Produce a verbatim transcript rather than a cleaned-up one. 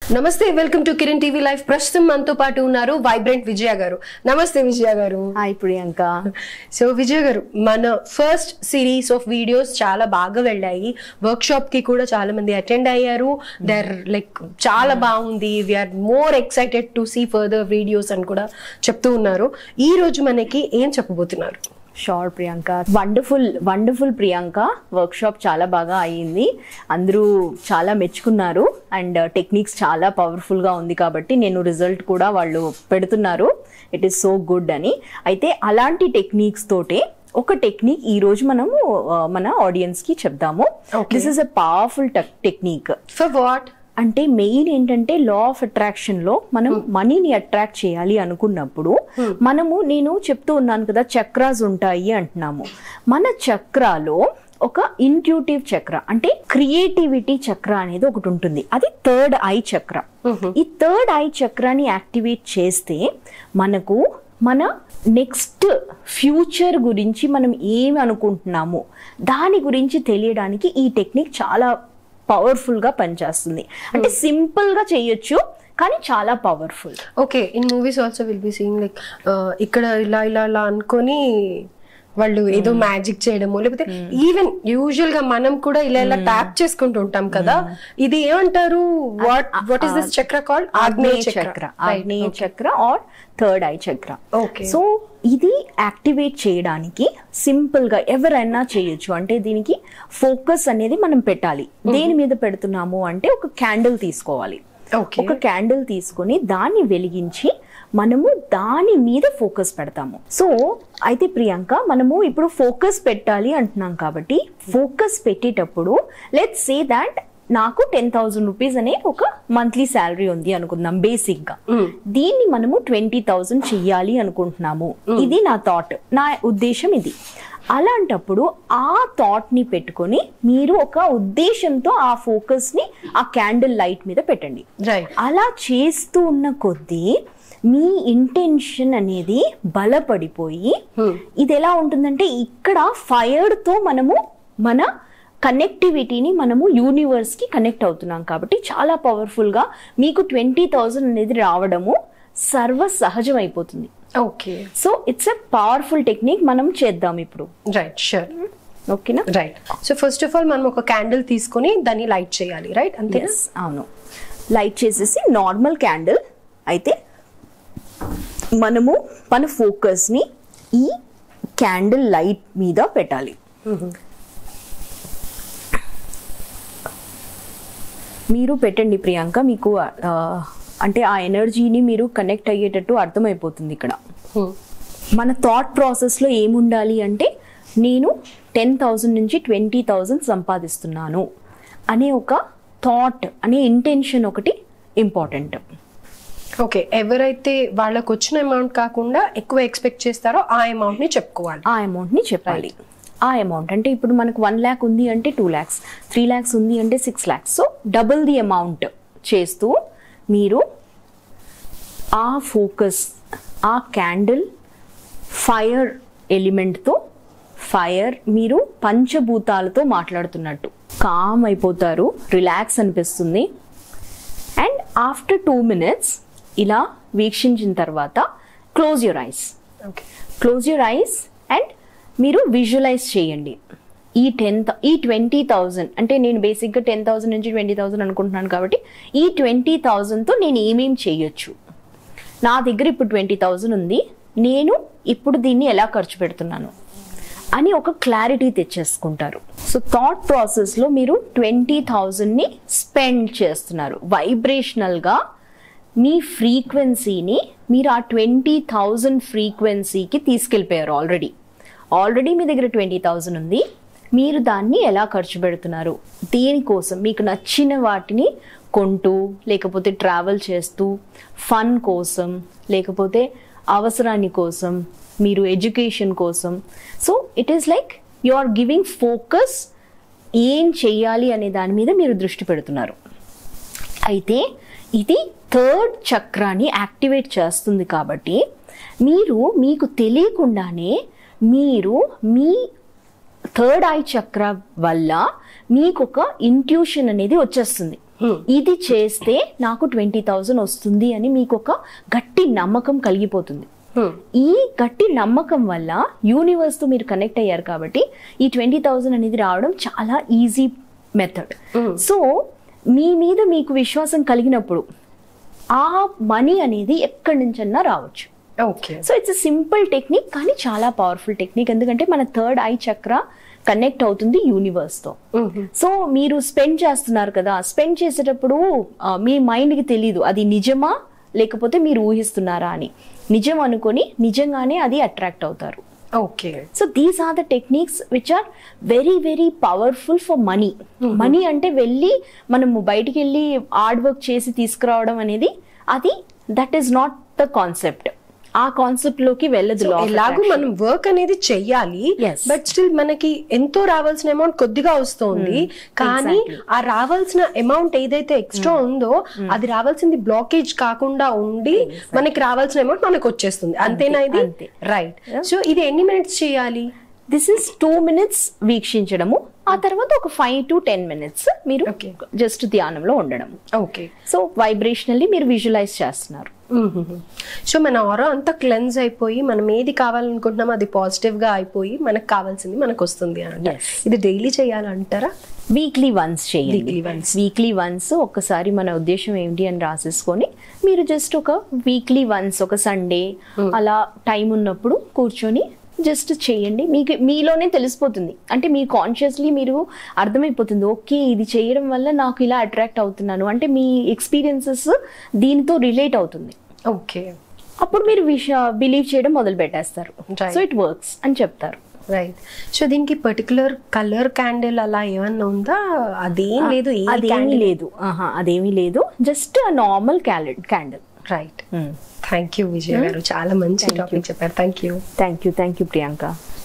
నమస్తే, welcome to Kiran TV live. ప్రస్తుతం మనతో పాటు ఉన్నారు వైబ్రెంట్ విజయ గారు. నమస్తే విజయ గారు. హాయ్ ప్రియాంక. సో విజయ గారు, మన ఫస్ట్ సిరీస్ ఆఫ్ వీడియోస్ చాలా బాగా వెళ్ళాయి. వర్క్ షాప్ కి కూడా చాలా మంది అటెండ్ అయ్యారు. దర్ లైక్ చాలా బాగుంది, we are more excited to see further videos అని కూడా చెప్తూ ఉన్నారు. ఈ రోజు మనకి ఏం చెప్పబోతున్నారు? Sure Priyanka, wonderful wonderful Priyanka. Workshop చాలా బాగా అయ్యింది, అందరూ చాలా మెచ్చుకున్నారు అండ్ టెక్నిక్స్ చాలా పవర్ఫుల్గా ఉంది కాబట్టి నేను రిజల్ట్ కూడా వాళ్ళు పెడుతున్నారు, ఇట్ ఈస్ సో గుడ్ అని. అయితే అలాంటి టెక్నిక్స్ తోటే ఒక టెక్నిక్ ఈ రోజు మనము మన ఆడియన్స్ కి చెప్దాము. This is a powerful technique. For what అంటే మెయిన్ ఏంటంటే లా ఆఫ్ అట్రాక్షన్ లో మనం మనీని అట్రాక్ట్ చేయాలి అనుకున్నప్పుడు మనము, నేను చెప్తూ ఉన్నాను కదా చక్రాస్ ఉంటాయి అంటున్నాము. మన చక్రాలో ఒక ఇంట్యూటివ్ చక్ర అంటే క్రియేటివిటీ చక్ర అనేది ఒకటి ఉంటుంది, అది థర్డ్ ఐ చక్ర. ఈ థర్డ్ ఐ చక్రాన్ని యాక్టివేట్ చేస్తే మనకు మన నెక్స్ట్ ఫ్యూచర్ గురించి మనం ఏమి అనుకుంటున్నాము దాని గురించి తెలియడానికి ఈ టెక్నిక్ చాలా పవర్ఫుల్ గా పనిచేస్తుంది. అంటే సింపుల్ గా చేయొచ్చు కానీ చాలా powerful. Okay, in movies also will be seeing like ఇక్కడ ఇలా ఇలా ఇలా అనుకొని వాళ్ళు ఏదో మ్యాజిక్ చేయడము, లేకపోతే ఈవెన్ యూజువల్ గా మనం కూడా ఇలా ఇలా ట్యాప్ చేసుకుంటూ ఉంటాం కదా. ఇది ఏమంటారు? What what is this chakra called? Agneya chakra. Agneya chakra or third eye chakra. Okay, so ఇది యాక్టివేట్ చేయడానికి సింపుల్ గా ఎవరైనా చేయొచ్చు. అంటే దీనికి ఫోకస్ అనేది మనం పెట్టాలి. దేని మీద పెడుతున్నాము అంటే ఒక క్యాండిల్ తీసుకోవాలి. ఒక క్యాండిల్ తీసుకొని దాన్ని వెలిగించి మనము దాని మీద ఫోకస్ పెడతాము. సో అయితే ప్రియాంక, మనము ఇప్పుడు ఫోకస్ పెట్టాలి అంటున్నాం కాబట్టి ఫోకస్ పెట్టేటప్పుడు లెట్స్ సే దాట్ నాకు టెన్ థౌసండ్ రూపీస్ అనే ఒక మంత్లీ శాలరీ ఉంది అనుకుందాం బేసిక్ గా. దీన్ని మనము ట్వంటీ థౌసండ్ చెయ్యాలి అనుకుంటున్నాము. ఇది నా థాట్, నా ఉద్దేశం ఇది. అలాంటప్పుడు ఆ థాట్ ని పెట్టుకొని మీరు ఒక ఉద్దేశంతో ఆ ఫోకస్ ని ఆ క్యాండిల్ లైట్ మీద పెట్టండి. అలా చేస్తూ ఉన్న కొద్దీ మీ ఇంటెన్షన్ అనేది బలపడిపోయి ఇది ఎలా ఉంటుందంటే ఇక్కడ ఫైర్ తో మనము మన కనెక్టివిటీని మనము యూనివర్స్ కి కనెక్ట్ అవుతున్నాం కాబట్టి చాలా పవర్ఫుల్ గా మీకు ట్వంటీ థౌసండ్ అనేది రావడము సర్వ సహజం అయిపోతుంది. Okay, so it's a powerful technique. మనం చేద్దాం ఇప్పుడు. Right, sure. ఓకేనా? Right. So first of all మనం ఒక క్యాండిల్ తీసుకొని దాన్ని లైట్ చేయాలి, రైట్? అంతే. అవును, లైట్ చేసేసి నార్మల్ క్యాండిల్. అయితే మనము మన ఫోకస్ ని ఈ క్యాండిల్ లైట్ మీద పెట్టాలి. మీరు పెట్టండి ప్రియాంక, మీకు అంటే ఆ ఎనర్జీని మీరు కనెక్ట్ అయ్యేటట్టు అర్థమైపోతుంది. ఇక్కడ మన థాట్ ప్రాసెస్లో ఏముండాలి అంటే నేను టెన్ థౌజండ్ నుంచి ట్వంటీ థౌజండ్ సంపాదిస్తున్నాను అనే ఒక థాట్ అనే ఇంటెన్షన్ ఒకటి ఇంపార్టెంట్. ఓకే, ఎవరైతే వాళ్ళకు వచ్చిన అమౌంట్ కాకుండా ఎక్కువ ఎక్స్పెక్ట్ చేస్తారో ఆ అమౌంట్ ని చెప్పుకోవాలి, ఆ అమౌంట్ ని చెప్పాలి. ఆ అమౌంట్ అంటే ఇప్పుడు మనకు వన్ ల్యాక్ ఉంది అంటే టూ ల్యాక్స్, త్రీ ల్యాక్స్ ఉంది అంటే six lakhs. So double the amount చేస్తూ మీరు ఆ ఫోకస్, ఆ క్యాండిల్ ఫైర్ ఎలిమెంట్తో, ఫైర్ మీరు పంచభూతాలతో మాట్లాడుతున్నట్టు కామ్ అయిపోతారు, రిలాక్స్ అనిపిస్తుంది. అండ్ ఆఫ్టర్ టూ మినిట్స్ ఇలా వీక్షించిన తర్వాత close your eyes. Okay, close your eyes and మీరు విజువలైజ్ చేయండి ఈ టెన్ ఈ ట్వంటీ థౌజండ్ అంటే నేను బేసిక్గా టెన్ థౌసండ్ నుంచి ట్వంటీ థౌసండ్ అనుకుంటున్నాను కాబట్టి ఈ ట్వంటీ థౌజండ్తో నేను ఏమేం చేయొచ్చు, నా దగ్గర ఇప్పుడు ట్వంటీ థౌజండ్ ఉంది, నేను ఇప్పుడు దీన్ని ఎలా ఖర్చు పెడుతున్నాను అని ఒక క్లారిటీ తెచ్చేసుకుంటారు. సో థాట్ ప్రాసెస్లో మీరు ట్వంటీ థౌజండ్ని స్పెండ్ చేస్తున్నారు. వైబ్రేషనల్గా మీ ఫ్రీక్వెన్సీని మీరు ఆ ట్వంటీ థౌజండ్ ఫ్రీక్వెన్సీకి తీసుకెళ్ళిపోయారు. ఆల్రెడీ ఆల్రెడీ మీ దగ్గర ట్వంటీ థౌజండ్ ఉంది, మీరు దాన్ని ఎలా ఖర్చు పెడుతున్నారు, దేనికోసం, మీకు నచ్చిన వాటిని కొంటూ, లేకపోతే ట్రావెల్ చేస్తూ, ఫన్ కోసం, లేకపోతే అవసరాని కోసం, మీరు ఎడ్యుకేషన్ కోసం. So it is like you are giving focus, ఏం చెయ్యాలి అనే దాని మీద మీరు దృష్టి పెడుతున్నారు. అయితే ఇది థర్డ్ చక్రాన్ని యాక్టివేట్ చేస్తుంది కాబట్టి మీరు మీకు తెలియకుండానే మీరు మీ థర్డ్ ఐ చక్ర వల్ల మీకు ఒక ఇంట్యూషన్ అనేది వచ్చేస్తుంది. ఇది చేస్తే నాకు ట్వంటీ థౌజండ్ వస్తుంది అని మీకు ఒక గట్టి నమ్మకం కలిగిపోతుంది. ఈ గట్టి నమ్మకం వల్ల యూనివర్స్ తో మీరు కనెక్ట్ అయ్యారు కాబట్టి ఈ ట్వంటీ థౌజండ్ అనేది రావడం చాలా ఈజీ మెథడ్. సో మీ మీద మీకు విశ్వాసం కలిగినప్పుడు ఆ మనీ అనేది ఎక్కడి నుంచన్నా రావచ్చు. Okay. So it's simple technique కానీ చాలా పవర్ఫుల్ టెక్నిక్. ఎందుకంటే మన థర్డ్ ఐ చక్ర కనెక్ట్ అవుతుంది యూనివర్స్ తో. సో మీరు స్పెండ్ చేస్తున్నారు కదా, స్పెండ్ చేసేటప్పుడు మీ మైండ్ కి తెలీదు అది నిజమా లేకపోతే మీరు ఊహిస్తున్నారా అని. నిజం అనుకొని నిజంగానే అది అట్రాక్ట్ అవుతారు. Okay. So these are the techniques which are very very powerful for money. Money అంటే వెళ్ళి మనము బయటికి వెళ్ళి హార్డ్ వర్క్ చేసి తీసుకురావడం అనేది అది that is not the concept. ఆ కాన్సెప్ట్ లోకి వెళ్ళదు. ఎలాగో మనం వర్క్ అనేది చెయ్యాలి, బట్ స్టిల్ మనకి ఎంతో రావాల్సిన అమౌంట్ కొద్దిగా వస్తుంది. కానీ ఆ రావాల్సిన అమౌంట్ ఏదైతే ఎక్స్ట్రా ఉందో అది రావాల్సింది బ్లాకేజ్ కాకుండా ఉండి మనకి రావాల్సిన అమౌంట్ మనకు వచ్చేస్తుంది. అంతేనా ఇది? రైట్. సో ఇది ఎన్ని మినిట్స్ చేయాలి? దిస్ ఇస్ టూ మినిట్స్ వీక్షించడము, ఆ తర్వాత ఒక ఫైవ్ టు టెన్ మినిట్స్ మీరు జస్ట్ ధ్యానంలో ఉండడం. ఓకే. సో వైబ్రేషనల్లీ మీరు విజువలైజ్ చేస్తున్నారు. సో మన ఆరా అంతా క్లెన్స్ అయిపోయి మనం ఏది కావాలనుకుంటున్నామో అది పాజిటివ్ గా అయిపోయి మనకు కావాల్సింది మనకు వస్తుంది అంట. ఇది డైలీ చేయాలంటారా? వీక్లీ వన్స్ చేయండి. వీక్లీ వన్స్ ఒక్కసారి మన ఉద్దేశం ఏంటి అని రాసేసుకొని మీరు జస్ట్ ఒక వీక్లీ వన్స్ ఒక సండే అలా టైం ఉన్నప్పుడు కూర్చొని జస్ట్ చేయండి. మీకు మీలోనే తెలిసిపోతుంది. అంటే మీ కాన్షియస్లీ మీరు అర్థమైపోతుంది, ఓకే ఇది చేయడం వల్ల నాకు ఇలా అట్రాక్ట్ అవుతున్నాను అంటే మీ ఎక్స్పీరియన్సెస్ దీనితో రిలేట్ అవుతుంది. ఓకే. అప్పుడు మీరు బిలీవ్ చేయడం మొదలు పెట్టేస్తారు. సో ఇట్ వర్క్స్ అని చెప్తారు. రైట్. సో దీనికి పర్టికులర్ కలర్ క్యాండిల్ అలా ఏమన్నా ఉందా? అదేం లేదు. అదేమీ లేదు. అదేమీ లేదు. Just normal candle. Right. Thank you Vijaya garu, చాలా మంచి టాపిక్ చెప్పారు. Thank you. Thank you thank you Priyanka.